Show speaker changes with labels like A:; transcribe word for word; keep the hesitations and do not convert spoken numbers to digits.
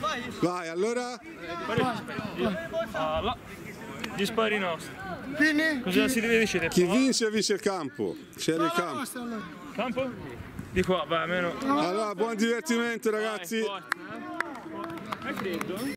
A: Vai, allora.
B: Ah, là. Gli spari nostri.
C: Quindi?
B: Cosa si deve decidere?
A: Chi vince vince il campo. C'è il campo.
B: Campo? Di qua, vai, almeno.
A: Allora, buon divertimento ragazzi.
B: Vai, forza, eh. È freddo?